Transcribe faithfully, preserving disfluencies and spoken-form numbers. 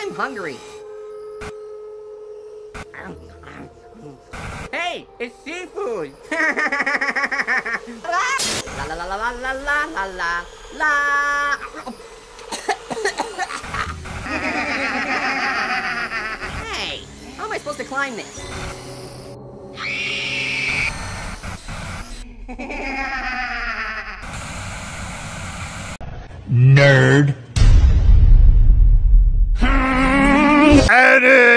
I'm hungry. Hey, it's seafood! La la la la la la la la la la. Hey, how am I supposed to climb this? Nerd. Edit!